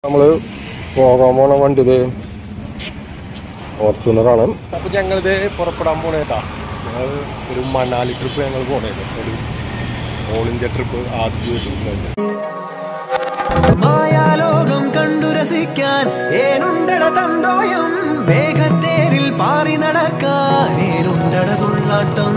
നമ്മള് പോകാൻ പോണ വണ്ടി ഇത് ഫോർച്യൂണറാണ്. അപ്പൊ ഞങ്ങളിത് പുറപ്പെടാൻ പോണേട്ടാ. ഞങ്ങൾ ഒരു മണാലി ട്രിപ്പ് ഞങ്ങൾ പോണേട്ടോ. ഒരു ഓൾ ഇന്ത്യ ട്രിപ്പ് ആദ്യമായിട്ട്. മായാലോകം കണ്ടു രസിക്കാൻ ഏനുണ്ടട തന്തോയം, മേഘത്തേരിൽ പാറി നടക്കാൻ ഏനുണ്ടട തുള്ളാട്ടം.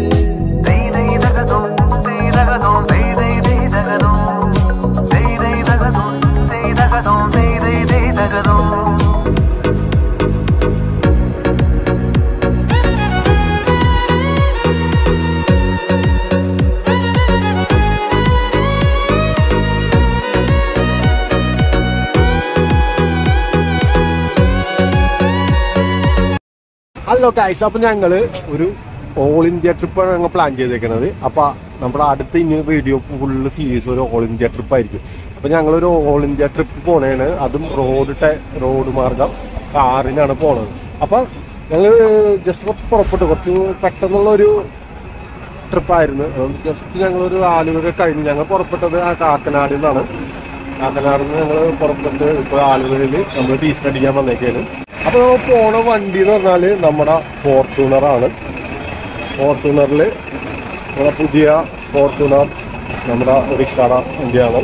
ഹലോ ഗൈസ്, അപ്പൊ ഞങ്ങള് ഒരു ഓൾ ഇന്ത്യ ട്രിപ്പാണ് ഞങ്ങൾ പ്ലാൻ ചെയ്തേക്കുന്നത്. അപ്പൊ നമ്മുടെ അടുത്ത ഇനി വീഡിയോ ഫുള്ള് സീരീസ് ഒരു ഓൾ ഇന്ത്യ ട്രിപ്പ് ആയിരിക്കും. അപ്പൊ ഞങ്ങളൊരു ഓൾ ഇന്ത്യ ട്രിപ്പ് പോണേണ്. അതും റോഡ് മാർഗം കാറിനാണ് പോണത്. അപ്പൊ ഞങ്ങൾ ജസ്റ്റ് കുറച്ച് പെട്ടെന്നുള്ളൊരു ട്രിപ്പായിരുന്നു. ജസ്റ്റ് ഞങ്ങളൊരു ആലുവ കഴിഞ്ഞ് ഞങ്ങൾ പുറപ്പെട്ടത് കാക്കനാടിൽ നിന്നാണ്. കാക്കനാടിൽ നിന്ന് ഞങ്ങൾ പുറപ്പെട്ട് ഇപ്പോൾ ആലുവയിൽ നമ്മൾ ടീച്ചർ അടിക്കാൻ വന്നേക്കാണ്. അപ്പോൾ നമ്മൾ പോണ വണ്ടി എന്ന് പറഞ്ഞാൽ നമ്മുടെ ഫോർച്യൂണറാണ്. ഫോർച്യൂണറിൽ നമ്മുടെ പുതിയ ഫോർച്യൂണർ നമ്മുടെ റിക്കാർഡ വണ്ടിയാണ്.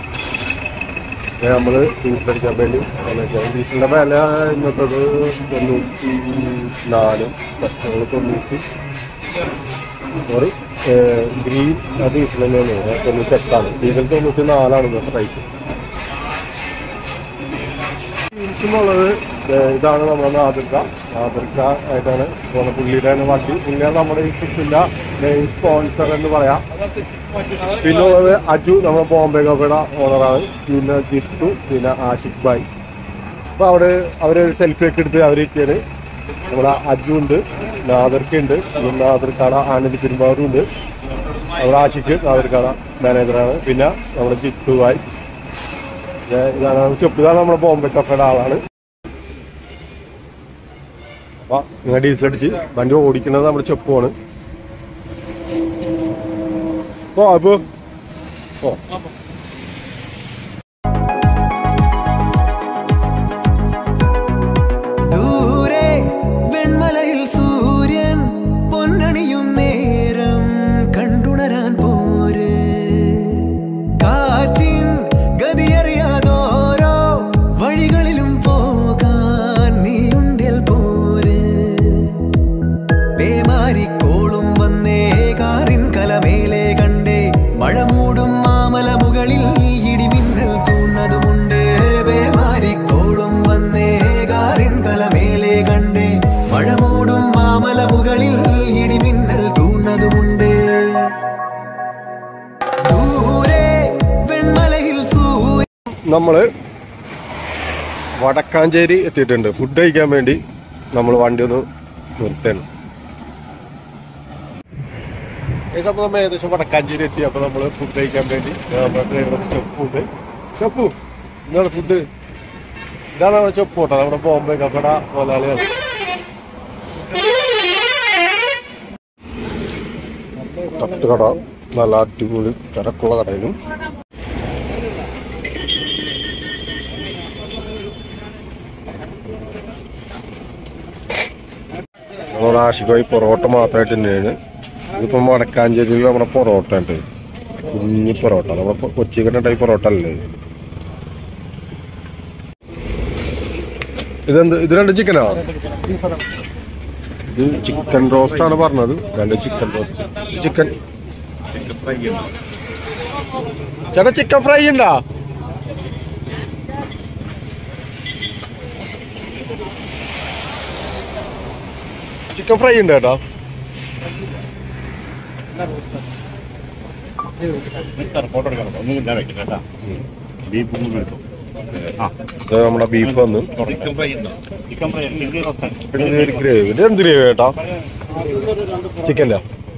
നമ്മൾ ഡീസൽ അടിക്കാൻ വേണ്ടി ഡീസലിൻ്റെ വില ഇന്നത്തത് 94, പെട്രോൾ 90. സോറി, ഗ്രീൻ ഡീസൽ തന്നെയാണ് 98ആണ്. ഡീസൽ 94 ഇന്നത്തെ പ്രൈസ്. ഉള്ളത് ഇതാണ് നമ്മുടെ നാദിർക്ക ആയിട്ടാണ് പോകുന്ന. പുള്ളിയുടെ തന്നെ വണ്ടി. പുള്ളിയാണ് നമ്മുടെ ഈ ട്രിപ്പിന്റെ മെയിൻ സ്പോൺസർ എന്ന് പറയാം. പിന്നെ ഉള്ളത് അജു, നമ്മുടെ ബോംബെ കഫയുടെ ഓണറാണ്. പിന്നെ ജിത്തു, പിന്നെ ആഷിഖ് ഭായ്. അപ്പൊ അവര് സെൽഫി ഒക്കെ എടുത്ത് അവരിക്കാണ്. നമ്മുടെ അജു ഉണ്ട്, നാദിർക്കുണ്ട്, നാദിർക്കാട ആനന്ദ് പെരുമ്പാവൂരും ഉണ്ട്. നമ്മുടെ ആഷിഖ് നാദിർക്കാട മാനേജറാണ്. പിന്നെ നമ്മുടെ ജിത്തു ഭായ് ഇതാണ് നമ്മുടെ ബോംബെ കഫയുടെ ആളാണ്. അപ്പൊ നിങ്ങൾ ഡീസൽ അടിച്ച് വണ്ടി ഓടിക്കുന്നത് നമ്മുടെ ചെപ്പുമാണ്. അപ്പൊ ദൂരെ വെൺമലയിൽ സൂര്യൻ പൊന്നണിയും നേരം കണ്ടുണരാൻ പോര്. കാറ്റിൻ ഗതിയറിയാതോരോ വഴികളിലും പോകാൻ നീയുണ്ടിൽ പോര്. പേമാരിക്കോളും വന്നേ കാറിൻ കലമേലെ കണ്ടേ, മഴ മൂടും മാമല മുകളിൽ ഇടിമിന്നൽ തൂന്നതുമുണ്ട്. പേമാരിക്കോളും വന്നേ കാറിൻ കലമേലെ കണ്ടേ, മഴ മൂടും മാമല മുകളിൽ ഇടിമിന്നൽ തൂന്നതുമുണ്ട്. ദൂരെ വെൺമലയിൽ നമ്മള് വടക്കാഞ്ചേരി എത്തിയിട്ടുണ്ട്. ഫുഡ് കഴിക്കാൻ വേണ്ടി നമ്മൾ വണ്ടി ഒന്ന് നിർത്തേണ്. അപ്പൊ നമ്മൾ ഏകദേശം വടക്കാഞ്ചേരി എത്തി. അപ്പൊ നമ്മള് ഫുഡ് കഴിക്കാൻ വേണ്ടി ചെപ്പു ഇതാണ് ഫുഡ്. ഇതാണ് നമ്മുടെ ചെപ്പ് കേട്ടോ, നമ്മുടെ ബോംബെ കഫട മുതലാളിയാണ്. തട്ടുകട നല്ല അടിപൊളി തിരക്കുള്ള കടയിലും. നമ്മുടെ ആഷിഖായി പൊറോട്ട മാത്രമായിട്ട് തന്നെയാണ്. ഇതിപ്പം വടക്കാഞ്ചേരിയിൽ നമ്മുടെ പൊറോട്ട ഉണ്ട്, കുഞ്ഞി പൊറോട്ട. നമ്മുടെ കൊച്ചിക്കട്ട ടൈപ്പ് പൊറോട്ട അല്ലേ ഇത് 2 ചിക്കനാ? ഇത് ചിക്കൻ റോസ്റ്റ് ആണ് പറഞ്ഞത്. 2 ചിക്കൻ റോസ്റ്റ്. ചിക്കൻ ഫ്രൈ ചേട്ടാ, ചിക്കൻ ഫ്രൈ ഉണ്ടോ? ചിക്കൻ ഫ്രൈ ഉണ്ട് കേട്ടോ. നമ്മുടെ ബീഫ് വന്ന് ഗ്രേവി. ഇത് എന്ത് ഗ്രേവി കേട്ടോ? ചിക്കൻ്റെ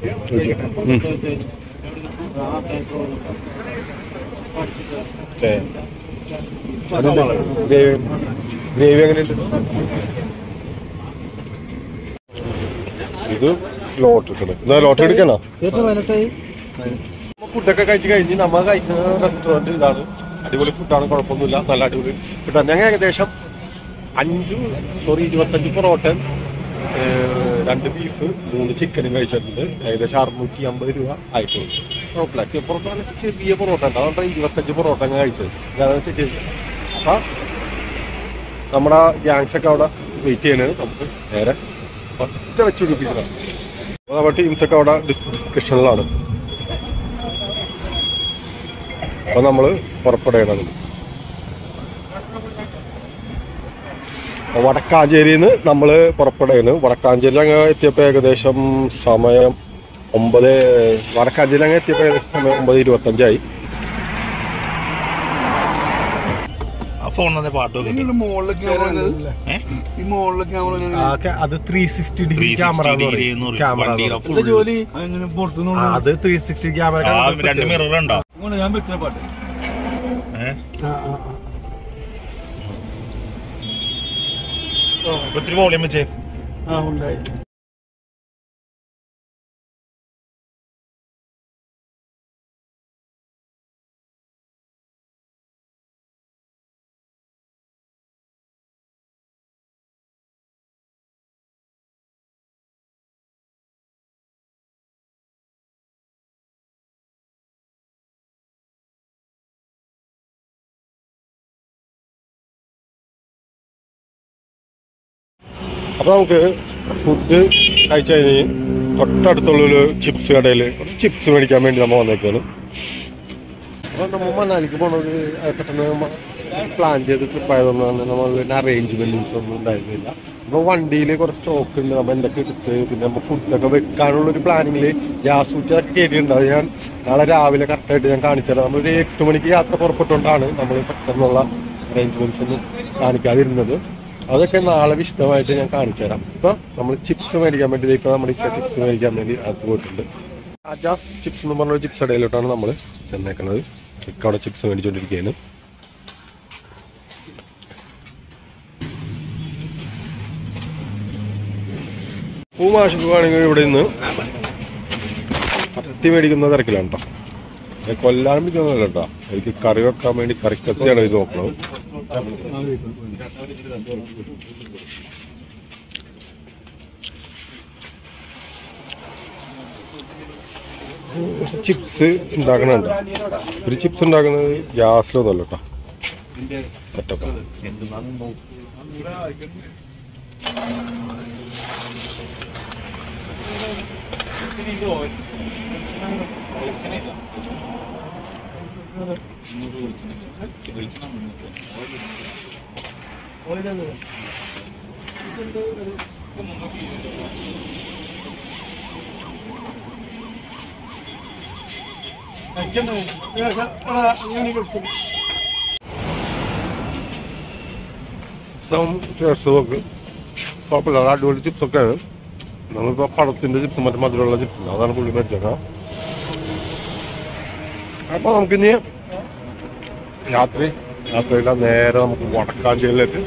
ഗ്രേവി എങ്ങനെയുണ്ട്? ഇത് ലോട്ടറി എടുക്കണോ? ഫുഡൊക്കെ കഴിച്ച് കഴിഞ്ഞ് നമ്മൾ കഴിക്കുന്ന റെസ്റ്റോറൻറ്റ് ഇതാണ്. അടിപൊളി ഫുഡാണ്, കുഴപ്പമൊന്നുമില്ല, നല്ല അടിപൊളി ഫുഡാണ്. ഞങ്ങൾ ഏകദേശം 25 പൊറോട്ട, 2 ബീഫ്, 3 ചിക്കനും കഴിച്ചിട്ടുണ്ട്. ഏകദേശം 650 രൂപ ആയിട്ടുള്ളൂ. കുഴപ്പമില്ല. പൊറോട്ട ചെറിയ പൊറോട്ട ഉണ്ട്, അതുകൊണ്ടാണ് 25 പൊറോട്ട അങ്ങ് കഴിച്ചത്. അപ്പം നമ്മുടെ ഗ്യാങ്സൊക്കെ അവിടെ വെയിറ്റ് ചെയ്യണത്. നമുക്ക് നേരെ ഒറ്റ വെച്ച് പിടിപ്പിക്കുന്നതാണ്. അപ്പോൾ നമ്മുടെ ടീംസൊക്കെ അവിടെ ഡിസ്കഷനിലാണ്. അപ്പോൾ നമ്മൾ പുറപ്പെടുകയാണ്. വടക്കാഞ്ചേരിയിൽ നിന്ന് നമ്മൾ പുറപ്പെടുകയാണ്. വടക്കാഞ്ചേരി അങ്ങ് എത്തിയപ്പോൾ ഏകദേശം സമയം 9, വടക്കാഞ്ചേരി അങ്ങ് എത്തിയപ്പോൾ ഏകദേശം സമയം 9:25. അത് 360 ഡിഗ്രി ക്യാമറ, അത് 360 ക്യാമറ. 2 മിറർ ഉണ്ടോ? ഒത്തിരി വോളിയം വെച്ചേ. ഉണ്ടായി. അപ്പോൾ നമുക്ക് ഫുഡ് കഴിച്ചു കഴിഞ്ഞ് തൊട്ടടുത്തുള്ളൊരു ചിപ്സ് കടയിൽ കുറച്ച് ചിപ്സ് മേടിക്കാൻ വേണ്ടി നമ്മൾ വന്നേക്കാണ്. അപ്പോൾ നമ്മൾ മണാലിക്ക് പോണത് പെട്ടെന്ന് പ്ലാൻ ചെയ്ത് ട്രിപ്പായതുകൊണ്ടാണ് നമ്മൾ അറേഞ്ച്മെന്റ്സ് ഒന്നും ഉണ്ടായിരുന്നില്ല. അപ്പോൾ വണ്ടിയിൽ കുറച്ച് സ്റ്റോക്ക് ഉണ്ട്, നമ്മൾ എന്തൊക്കെ എടുത്ത് പിന്നെ നമ്മൾ ഫുഡൊക്കെ വെക്കാനുള്ളൊരു പ്ലാനിങ്ങിൽ ഗ്യാസ് കുറ്റിയൊക്കെ കയറ്റിയിട്ടുണ്ട്. അത് ഞാൻ നാളെ രാവിലെ കറക്റ്റായിട്ട് ഞാൻ കാണിച്ചുതരാം. നമ്മളൊരു 8 മണിക്ക് യാത്ര പുറപ്പെട്ടുകൊണ്ടാണ് നമ്മൾ പെട്ടെന്നുള്ള അറേഞ്ച്മെന്റ്സ് ഒന്നും കാണിക്കാതിരുന്നത്. അതൊക്കെ നാളെ വിശദമായിട്ട് ഞാൻ കാണിച്ചു തരാം. ഇപ്പൊ നമ്മൾ ചിപ്സ് മേടിക്കാൻ വേണ്ടി ഇപ്പൊ നമ്മുടെ ചിപ്സ് മേടിക്കാൻ വേണ്ടി അത് പോയിട്ടുണ്ട്. അജാസ് ചിപ്സ് എന്ന് പറഞ്ഞൊരു ചിപ്സ് കടയിലോട്ടാണ് നമ്മൾ ചെന്നേക്കുന്നത്. അവിടെ ചിപ്സ് മേടിച്ചുകൊണ്ടിരിക്കുകയാണ്. പൂമാശുവാണെങ്കിൽ ഇവിടെ നിന്ന് കത്തി മേടിക്കുന്ന തിരക്കിലാണ് കേട്ടോ. കൊല്ലാൻ പിടിക്കുന്നതല്ല കേട്ടോ, എനിക്ക് കറി വെക്കാൻ വേണ്ടി കറിക്കത്തിയാണ് ഇത് നോക്കുന്നത്. ചിപ്സ് ഉണ്ടാക്കണുണ്ട്. ഒരു ചിപ്സ് ഉണ്ടാക്കുന്നത് ഗ്യാസിലൊന്നുമല്ല കേട്ടോ, സെറ്റപ്പ്. ചേർത്ത് നോക്ക്, കുഴപ്പമില്ല, അടിപൊളി ചിപ്സൊക്കെയാണ്. നമ്മളിപ്പോൾ പഴത്തിൻ്റെ ചിപ്സ് മറ്റേ മധുരമുള്ള ചിപ്സ് അതാണ് പുള്ളി മേടിച്ചേക്കാം. അപ്പോൾ നമുക്കിനി യാത്രയില്ല നേരെ നമുക്ക് വടക്കാഞ്ചേരിയിലേക്ക്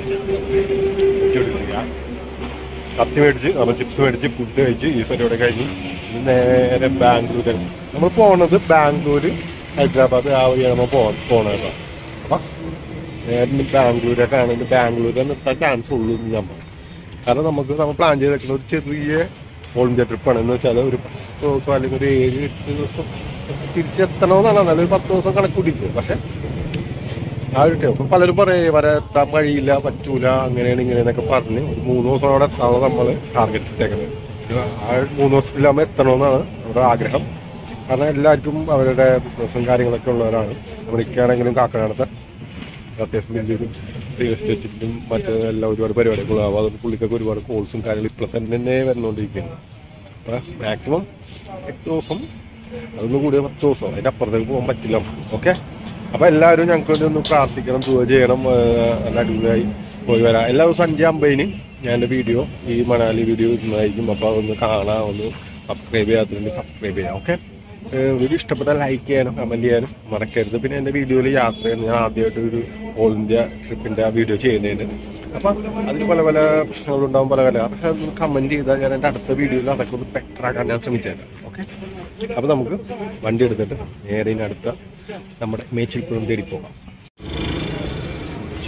കത്തി മേടിച്ച് നമ്മൾ ചിപ്സ് മേടിച്ച് ഫുഡ് കഴിച്ച് ഈ പരിപാടി കഴിഞ്ഞ് നേരെ ബാംഗ്ലൂർ. നമ്മൾ പോണത് ബാംഗ്ലൂര്, ഹൈദരാബാദ് ആ വഴിയാണ് നമ്മൾ പോണത് കേട്ടോ. അപ്പം നേരെ ബാംഗ്ലൂരൊക്കെയാണ്. ബാംഗ്ലൂരിൽ നിർത്താൻ ചാൻസ് ഉള്ളൂ ഞാൻ പറയും. കാരണം നമ്മൾ പ്ലാൻ ചെയ്തേക്കുന്ന ഒരു ചെറിയ ഓൾ ഇന്ത്യ ട്രിപ്പാണ്. എന്ന് വെച്ചാൽ ഒരു 10 ദിവസം അല്ലെങ്കിൽ ഒരു 7-8 ദിവസം തിരിച്ചെത്തണമെന്നാണ്. എന്നാലും ഒരു 10 ദിവസം കണക്ക് കൂടിയിട്ട്. പക്ഷെ ആ ഒരു ടൈം പലരും പറയും വരെത്താൻ കഴിയില്ല, പറ്റൂല, അങ്ങനെയാണ് ഇങ്ങനെയെന്നൊക്കെ പറഞ്ഞ് ഒരു 3 ദിവസം അവിടെ എത്താനുള്ള നമ്മൾ ടാർഗറ്റ് ഇട്ടേക്കുന്നത്. ആ 3 ദിവസത്തിൽ നമ്മൾ എത്തണമെന്നാണ് നമ്മുടെ ആഗ്രഹം. കാരണം എല്ലാവർക്കും അവരുടെ ബിസിനസ്സും കാര്യങ്ങളൊക്കെ ഉള്ളവരാണ്. നമ്മളിക്കാണെങ്കിലും കാക്കനാടത്തെ അത്യാവശ്യം വലിയൊരു റിയൽ എസ്റ്റേറ്റിലും മറ്റെല്ലാം ഒരുപാട് പരിപാടികളാവും. അതുകൊണ്ട് പുള്ളിക്കൊക്കെ ഒരുപാട് കോൾസും കാര്യങ്ങളും ഇപ്പോൾ തന്നെ വന്നുകൊണ്ടിരിക്കുകയാണ്. അപ്പോൾ മാക്സിമം 8 ദിവസം, അതൊന്നും കൂടിയ 10 ദിവസം, അതിൻ്റെ അപ്പുറത്തേക്ക് പോകാൻ പറ്റില്ല. ഓക്കെ, അപ്പോൾ എല്ലാവരും ഞങ്ങൾക്ക് വേണ്ടി ഒന്ന് പ്രാർത്ഥിക്കണം, ദുആ ചെയ്യണം. നല്ല അടിപൊളിയായി പോയി വരാം. എല്ലാ ദിവസവും 5:50 ഞാൻ എൻ്റെ വീഡിയോ, ഈ മണാലി വീഡിയോ ഇടുന്നതായിരിക്കും. അപ്പോൾ അതൊന്ന് കാണാം, ഒന്ന് സബ്സ്ക്രൈബ് ചെയ്യാത്തതുകൊണ്ട് സബ്സ്ക്രൈബ് ചെയ്യാം. ഓക്കെ, വീഡിയോ ഇഷ്ടപ്പെട്ടാൽ ലൈക്ക് ചെയ്യാനും കമൻറ്റ് ചെയ്യാനും മറക്കരുത്. പിന്നെ എൻ്റെ വീഡിയോയിൽ യാത്ര ചെയ്യുന്നത് ഞാൻ ആദ്യമായിട്ട് ഒരു ഓൾ ഇന്ത്യ ട്രിപ്പിൻ്റെ ആ വീഡിയോ ചെയ്യുന്നതിന്. അപ്പം അതിന് പല പല പ്രശ്നങ്ങളുണ്ടാകും, പല പക്ഷെ അതൊന്ന് കമൻറ്റ് ചെയ്താൽ ഞാൻ എൻ്റെ അടുത്ത വീഡിയോയിൽ അതൊക്കെ ഒന്ന് ബെറ്ററാക്കാൻ ഞാൻ ശ്രമിച്ചേക്കാം. ഓക്കെ, അപ്പോൾ നമുക്ക് വണ്ടി എടുത്തിട്ട് നേരെ അടുത്ത നമ്മുടെ മേച്ചിൽപ്പുറം തേടി പോകാം.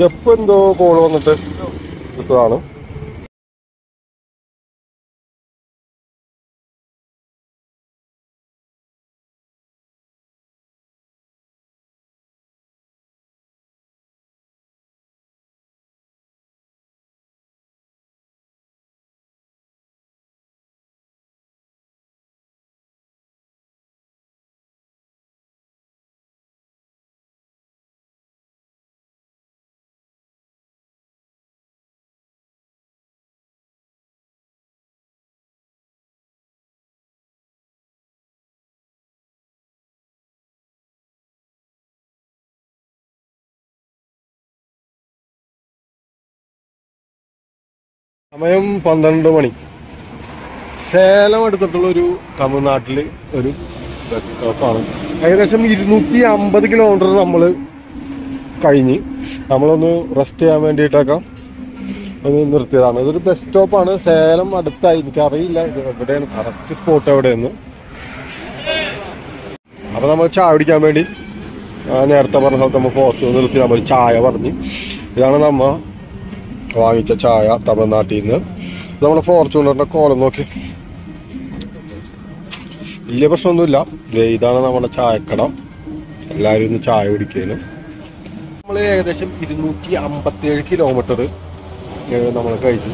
ചെപ്പ് എന്തോ കോള് വന്നിട്ട് എടുത്തതാണ്. സമയം 12 മണി. സേലം എടുത്തിട്ടുള്ള ഒരു തമിഴ്നാട്ടില് ഒരു ബസ് സ്റ്റോപ്പാണ്. ഏകദേശം 250 കിലോമീറ്റർ നമ്മൾ കഴിഞ്ഞ് നമ്മളൊന്ന് റെസ്റ്റ് ചെയ്യാൻ വേണ്ടിയിട്ടൊക്കെ ഒന്ന് നിർത്തിയതാണ്. ഇതൊരു ബസ് സ്റ്റോപ്പാണ്. സേലം അടുത്തായി, എനിക്കറിയില്ല എവിടെയാണ് കറക്റ്റ് സ്പോട്ട് എവിടെയെന്ന്. അപ്പൊ നമ്മൾ ചായ കുടിക്കാൻ വേണ്ടി നേരത്തെ പറഞ്ഞ സ്ഥലത്ത് നമ്മൾ പുറത്ത് നിർത്തി നമ്മൾ ചായ പറഞ്ഞ്. ഇതാണ് നമ്മ വാങ്ങിച്ച ചായ തമിഴ്നാട്ടിൽ നിന്ന്. നമ്മുടെ ഫോർച്യൂണറിന്റെ കോലം നോക്കി, വലിയ പ്രശ്നമൊന്നുമില്ല. ഇതാണ് നമ്മുടെ ചായക്കട. എല്ലാവരും ഇന്ന് ചായ കുടിക്കുകയാണ്. നമ്മൾ ഏകദേശം 257 കിലോമീറ്റർ നമ്മൾ കഴിഞ്ഞു.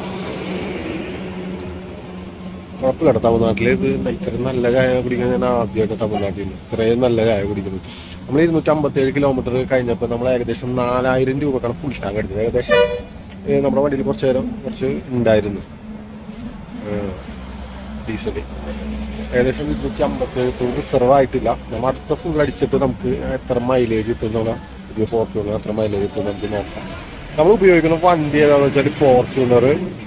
കുഴപ്പമില്ല. തമിഴ്നാട്ടില് ഇത് ഇത്രയും നല്ല ചായ കുടിക്കുന്നത് ഞാൻ ആദ്യമായിട്ട് തമിഴ്നാട്ടിൽ നിന്ന് ഇത്രയും നല്ല ചായ കുടിക്കുന്നത്. നമ്മൾ 257 കിലോമീറ്റർ കഴിഞ്ഞപ്പോൾ നമ്മൾ ഏകദേശം 4000 രൂപക്കാണ് ഫുൾ ടാങ്ക് എടുത്തത്. ഏകദേശം നമ്മുടെ വണ്ടിയിൽ കുറച്ച് നേരം ഉണ്ടായിരുന്നു ഡീസല്. ഏകദേശം 257 റിസർവ് ആയിട്ടില്ല. നമ്മൾ അടുത്ത ഫുൾ അടിച്ചിട്ട് നമുക്ക് എത്ര മൈലേജ് കിട്ടും, നമ്മുടെ ഫോർച്യൂണർ എത്ര മൈലേജ് കിട്ടും നമുക്ക് നോക്കാം. നമ്മൾ ഉപയോഗിക്കുന്ന വണ്ടി ഏതാണെന്ന് വെച്ചാൽ ഫോർച്യൂണർ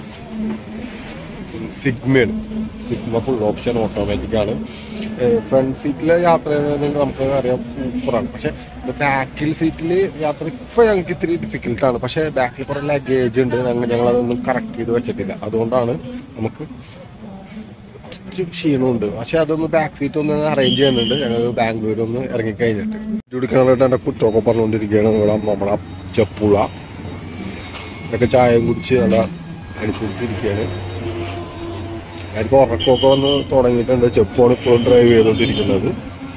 സിഗ്മയാണ്. സിഗ്മ ഫുൾ ഓപ്ഷൻ ഓട്ടോമാറ്റിക് ആണ്. ഫ്രണ്ട് സീറ്റിൽ യാത്ര ചെയ്യുന്നത് നമുക്ക് അറിയാം സൂപ്പറാണ്. പക്ഷെ ബാക്കിൽ സീറ്റിൽ യാത്ര ഇപ്പൊ ഞങ്ങൾക്ക് ഇത്തിരി ഡിഫിക്കൽട്ടാണ്. പക്ഷെ ബാക്കിൽ കുറെ ലഗേജ് ഉണ്ട്. ഞങ്ങളതൊന്നും കറക്റ്റ് ചെയ്ത് വെച്ചിട്ടില്ല. അതുകൊണ്ടാണ് നമുക്ക് ക്ഷീണമുണ്ട്. പക്ഷെ അതൊന്ന് ബാക്ക് സീറ്റ് ഒന്ന് അറേഞ്ച് ചെയ്യുന്നുണ്ട്. ഞങ്ങൾ ബാംഗ്ലൂരിൽ ഒന്ന് ഇറങ്ങിക്കഴിഞ്ഞിട്ട് എടുക്കാനായിട്ട് എൻ്റെ കുറ്റമൊക്കെ പറഞ്ഞുകൊണ്ടിരിക്കുകയാണ്. നമ്മളെ ചെപ്പുള ഇതൊക്കെ ചായയും കുടിച്ച് നല്ല അടിച്ചുകൊണ്ടിരിക്കുകയാണ്. എനിക്ക് ഉറക്കമൊക്കെ വന്ന് തുടങ്ങിയിട്ടുണ്ട്. ചെപ്പാണ് ഇപ്പോഴും ഡ്രൈവ് ചെയ്തുകൊണ്ടിരിക്കുന്നത്.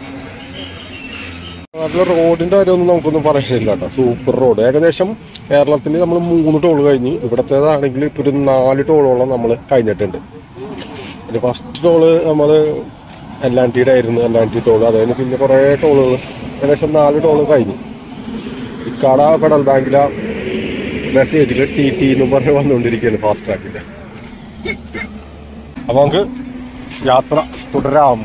നാട്ടിലെ റോഡിന്റെ കാര്യമൊന്നും നമുക്കൊന്നും പറയാനില്ല കേട്ടോ. Super road. ഏകദേശം കേരളത്തിൽ നമ്മൾ 3 ടോൾ കഴിഞ്ഞ്, ഇവിടത്തേതാണെങ്കിൽ ഇപ്പോൾ ഒരു 4 ടോളോളം നമ്മൾ കഴിഞ്ഞിട്ടുണ്ട്. പിന്നെ ഫസ്റ്റ് ടോള് നമ്മൾ എല്ലാൻറ്റിയുടെ ആയിരുന്നു, എല്ലാൻറ്റി ടോള്. അതായത് പിന്നെ കുറേ ടോളുകൾ ഏകദേശം 4 ടോള് കഴിഞ്ഞു. ഇക്കാട ഫെഡറൽ ബാങ്കിലെ മെസ്സേജിൽ TT എന്ന് പറഞ്ഞ് വന്നുകൊണ്ടിരിക്കുകയാണ് ഫാസ്റ്റ് ട്രാക്കിന്റെ. അപ്പൊ നമുക്ക് യാത്ര തുടരാം.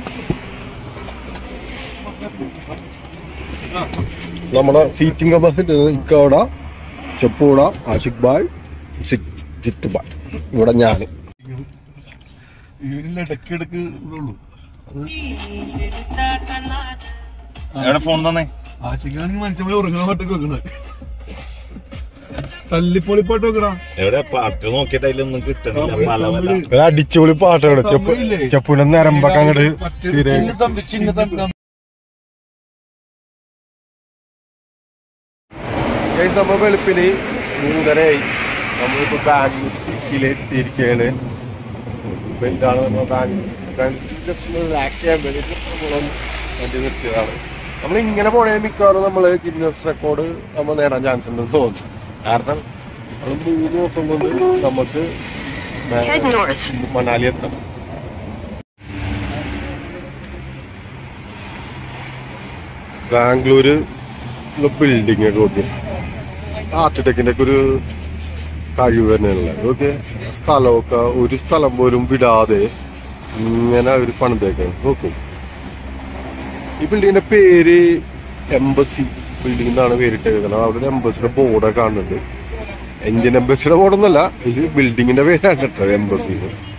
നമ്മുടെ സീറ്റിംഗ് കപ്പാസിറ്റി ഇക്കോട, ചെപ്പൂട, ആഷിഖ് ബായ്, ജിത്ത് ബായ്, ഇവിടെ ഞാൻ. ഫോൺ തന്നെ ആഷിഖാണെങ്കിൽ മനുഷ്യന്മാരെ ഉറങ്ങാൻ പാട്ടൊക്കെ വെക്കണ തല്ലിപ്പൊളിപ്പാട്ട് വെക്കണ. എവിടെ പാട്ട് നോക്കിയിട്ട് അതിലൊന്നും കിട്ടണില്ല. അടിച്ചുപൊളി പാട്ടാണ്. ചെപ്പൂടെ നരമ്പൊക്കെ അങ്ങോട്ട് നമ്മ വെളുപ്പിന് 3:30 നമ്മളിപ്പോ ബാംഗ്ലൂർ എത്തിയിരിക്കുകയാണ്. ഇതാണ് നമ്മൾ ബാംഗ്ലൂർ ജസ്റ്റ് റിലാക്സ് ചെയ്യാൻ വേണ്ടിയിട്ട് വണ്ടി നിർത്തിയതാണ്. നമ്മളിങ്ങനെ പോണേ മിക്കവാറും നമ്മൾ ഗിന്നസ് റെക്കോർഡ് നമ്മൾ നേടാൻ ചാൻസ് ഉണ്ടെന്ന് തോന്നുന്നു. കാരണം നമ്മൾ 3 ദിവസം കൊണ്ട് നമുക്ക് മണാലി എത്തണം. ബാംഗ്ലൂര് ബിൽഡിംഗ് ഒക്കെ നോക്കി ആർക്കിടെക്റ്റിന്റെ ഒക്കെ ഒരു കഴിവ് തന്നെയാണല്ലേ. ഓക്കെ, സ്ഥലമൊക്കെ ഒരു സ്ഥലം പോലും വിടാതെ ഇങ്ങനെ അവർ പണിതേക്കാണ്. നോക്കും. ഈ ബിൽഡിങ്ങിന്റെ പേര് എംബസി ബിൽഡിംഗ് എന്നാണ് പേരിട്ടേക്കുന്നത്. അവിടെ ഒരു എംബസിയുടെ ബോർഡൊക്കെ കാണുന്നുണ്ട്. ഇന്ത്യൻ എംബസിയുടെ ബോർഡൊന്നുമല്ല, ഇത് ബിൽഡിങ്ങിന്റെ പേരാണ് കേട്ടോ, എംബസി.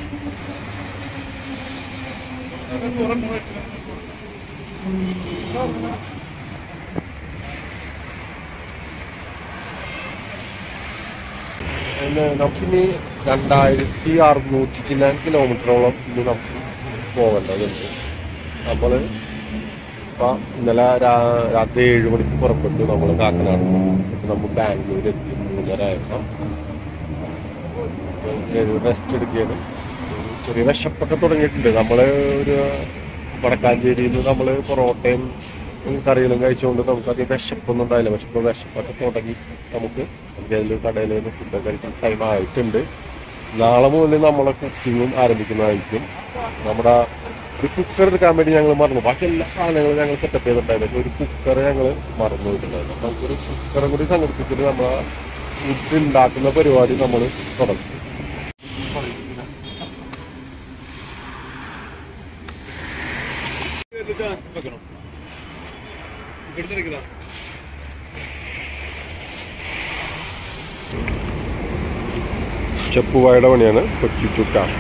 നമുക്കിനി 2600 ചില്ലാൻ കിലോമീറ്ററോളം ഇനി നമുക്ക് പോകേണ്ടതുണ്ട്. നമ്മള് അപ്പം ഇന്നലെ രാത്രി 7 മണിക്ക് പുറപ്പെട്ടു നമ്മൾ കാക്കനാട്. ഇപ്പം നമ്മൾ ബാംഗ്ലൂർ എത്തി 3:30 ആയപ്പോൾ റെസ്റ്റ് എടുക്കുകയാണ്. ചെറിയ വിശപ്പൊക്കെ തുടങ്ങിയിട്ടുണ്ട്. നമ്മൾ ഒരു വടക്കാഞ്ചേരിയിൽ നിന്ന് നമ്മൾ പൊറോട്ടയും കറികളും കഴിച്ചുകൊണ്ട് നമുക്ക് അധികം വിശപ്പൊന്നും ഉണ്ടായില്ല. പക്ഷെ ഇപ്പോൾ വിശപ്പൊക്കെ തുടങ്ങി. നമുക്ക് ഏതെങ്കിലും കടയിൽ നിന്ന് ഫുഡൊക്കെ കഴിക്കാൻ ടൈം ആയിട്ടുണ്ട്. നാളെ മുതൽ നമ്മളെ കുക്കിങ്ങും ആരംഭിക്കുന്നതായിരിക്കും. നമ്മുടെ ഒരു കുക്കർ എടുക്കാൻ വേണ്ടി ഞങ്ങൾ മറന്നു. ബാക്കി എല്ലാ സാധനങ്ങളും ഞങ്ങൾ സെറ്റപ്പ് ചെയ്തിട്ടുണ്ടായിരുന്നു. പക്ഷെ ഒരു കുക്കർ ഞങ്ങൾ മറന്നു പോയിട്ടുണ്ടായിരുന്നു. അപ്പം നമുക്കൊരു കുക്കറും കൂടി സംഘടിപ്പിച്ചിട്ട് നമ്മളെ ഫുഡ് ഉണ്ടാക്കുന്ന പരിപാടി നമ്മൾ തുടങ്ങും. ചെപ്പുവായുടെ പണിയാണ് കൊച്ചി ടു കാഷ്.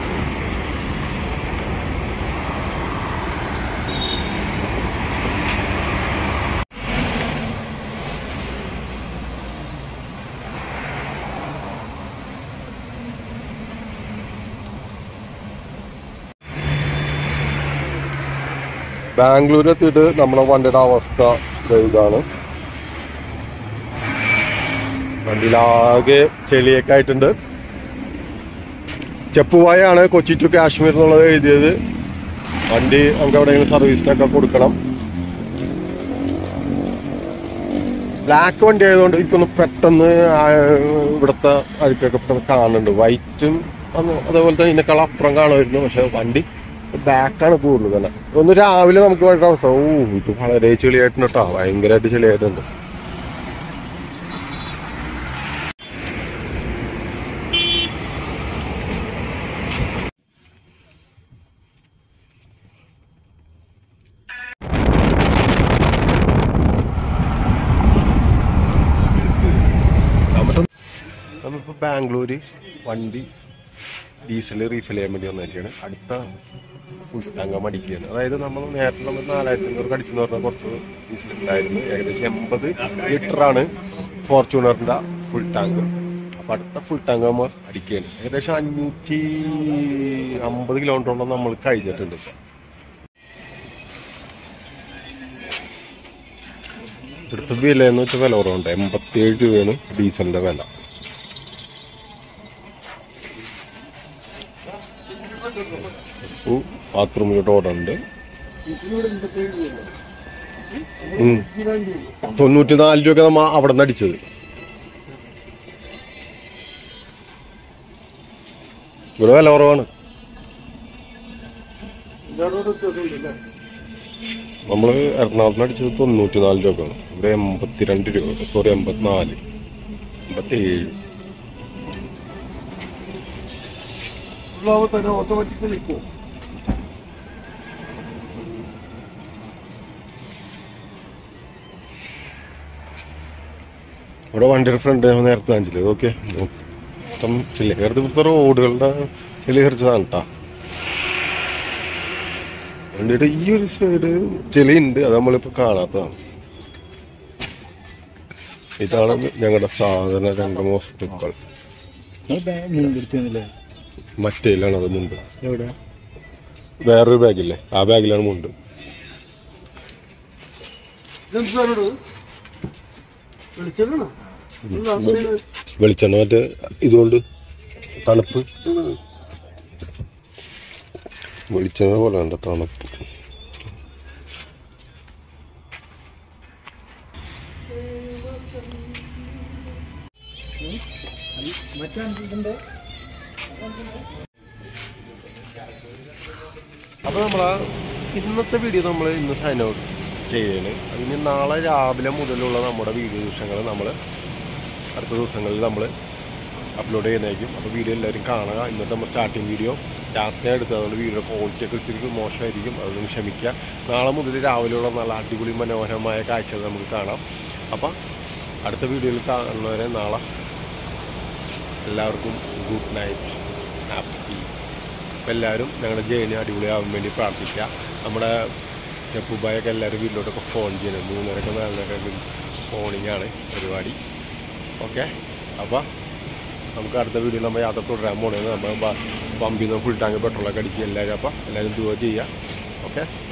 ബാംഗ്ലൂർ എത്തിയിട്ട് നമ്മുടെ വണ്ടിയുടെ അവസ്ഥ ഇതാണ്. വണ്ടിയിലാകെ ചെളിയൊക്കെ ആയിട്ടുണ്ട്. ചെപ്പുവായാണ് കൊച്ചി ടു കാശ്മീർ എന്നുള്ളത് എഴുതിയത്. വണ്ടി നമുക്ക് എവിടെയെങ്കിലും സർവീസിനൊക്കെ കൊടുക്കണം. ബ്ലാക്ക് വണ്ടി ആയതുകൊണ്ട് എനിക്കൊന്ന് പെട്ടെന്ന് ഇവിടുത്തെ അഴുക്കൊക്കെ പെട്ടെന്ന് കാണുന്നുണ്ട്. വൈറ്റും അതേപോലെ തന്നെ ഇതിനേക്കാൾ അപ്പുറം കാണുമായിരുന്നു. പക്ഷെ വണ്ടി ബാക്കാണ് കൂടുതൽ തന്നെ. ഒന്ന് രാവിലെ നമുക്ക് വേണ്ട അവസ്ഥ. ഇത് വളരെ ചെളിയായിട്ടുണ്ട് കേട്ടോ. ഭയങ്കരമായിട്ട് ചെളിയായിട്ടുണ്ട്. നമ്മളിപ്പോൾ ബാംഗ്ലൂര് വണ്ടി ഡീസൽ റീഫിൽ ചെയ്യാൻ വേണ്ടി വന്നിരിക്കുകയാണ്. അടുത്ത ഫുൾ ടാങ്ക് അടിക്കുകയാണ്. അതായത് നമ്മൾ നേരത്തെ നമ്മൾ 4500 അടിച്ചെന്ന് പറഞ്ഞാൽ കുറച്ച് ഡീസൽ ഉണ്ടായിരുന്നു. ഏകദേശം 80 ലിറ്ററാണ് ഫോർച്യൂണറിൻ്റെ ഫുൾ ടാങ്ക്. അപ്പം അടുത്ത ഫുൾ ടാങ്ക് നമ്മൾ അടിക്കുകയാണ്. ഏകദേശം 550 കിലോമീറ്ററോളം നമ്മൾ കഴിഞ്ഞിട്ടുണ്ട്. ഇവിടുത്തെ വില എന്ന് വെച്ചാൽ വില കുറവുണ്ട്. 87 രൂപയാണ് ഡീസലിൻ്റെ വില. ബാത്റൂമിലോട്ട് ഓടുന്നുണ്ട്. 94 രൂപ നമ്മ അവിടെ നിന്ന് അടിച്ചത്. ഇവിടെ വില കുറവാണ്. നമ്മള് എറണാകുളത്തിന് അടിച്ചത് 94 രൂപയാണ്. ഇവിടെ 82 രൂപ. സോറി 84, 87. ഇവിടെ വണ്ടിയുടെ ഫ്രണ്ട് നേരത്തെ കാണിച്ചില്ലേ? ഓക്കെ, മൊത്തം ചെളി. ഇവിടുത്തെ റോഡുകളുടെ ചെളി കറിച്ചതാണ് കേട്ടാ. വണ്ടിയുടെ ഈ ഒരു സൈഡ് ചെളിയുണ്ട്. അത് നമ്മളിപ്പോ കാണാത്തതാണ്. ഇതാണ് ഞങ്ങളുടെ സാധന രംഗം വസ്തുക്കൾ. മറ്റേലാണ് അത് മുണ്ട്. വേറൊരു ബാഗില്ലേ, ആ ബാഗിലാണ് മുണ്ട്. വെളിച്ചെണ്ണ മറ്റേ ഇതുകൊണ്ട് തണുപ്പ്. വെളിച്ചെണ്ണ പോലെ ഉണ്ട് തണുപ്പ്. അപ്പൊ നമ്മളാ ഇന്നത്തെ വീഡിയോ നമ്മൾ ഇന്ന് സൈൻ ഔട്ട് ചെയ്യാണ്. അതിന് നാളെ രാവിലെ മുതലുള്ള നമ്മുടെ വീഡിയോ ദിവസങ്ങൾ നമ്മൾ അടുത്ത ദിവസങ്ങളിൽ നമ്മൾ അപ്ലോഡ് ചെയ്യുന്നതായിരിക്കും. അപ്പോൾ വീഡിയോ എല്ലാവരും കാണുക. ഇന്നത്തെ നമ്മൾ സ്റ്റാർട്ടിങ് വീഡിയോ രാത്രി എടുത്തത്. അതുകൊണ്ട് വീഡിയോ ക്വാളിറ്റിയൊക്കെ ഇത്തിരി മോശമായിരിക്കും, അതൊന്നും ക്ഷമിക്കുക. നാളെ മുതൽ രാവിലെയുള്ള നല്ല അടിപൊളി മനോഹരമായ കാഴ്ചകൾ നമുക്ക് കാണാം. അപ്പം അടുത്ത വീഡിയോയിൽ കാണുന്നവരെ നാളെ എല്ലാവർക്കും ഗുഡ് നൈറ്റ്, ഹാപ്പി. അപ്പം എല്ലാവരും ഞങ്ങളുടെ ജേണി അടിപൊളിയാവാൻ വേണ്ടി പ്രാർത്ഥിക്കുക. നമ്മുടെ ചെപ്പുബായൊക്കെ എല്ലാവരും വീട്ടിലോട്ടൊക്കെ ഫോൺ ചെയ്യണം. 3:30 4:00 ഫോണിങ്ങാണ് പരിപാടി. ഓക്കെ, അപ്പോൾ നമുക്ക് അടുത്ത വീഡിയോയിൽ നമ്മൾ യാത്ര തുടരാൻ പോകണമെന്ന് നമ്മൾ പമ്പിൽ നിന്ന് ഫുൾ ടാങ്ക് പെട്രോളൊക്കെ അടിച്ച് എല്ലാവരും. അപ്പോൾ എല്ലാവരും ദുആ ചെയ്യുക. ഓക്കെ.